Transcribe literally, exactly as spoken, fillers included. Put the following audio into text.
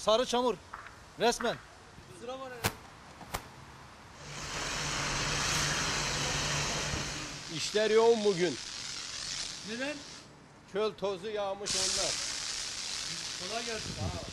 sarı çamur. Resmen. Sıra var ya. İşler yoğun bugün. Neden? Çöl tozu yağmış onlar. Kolay gelsin.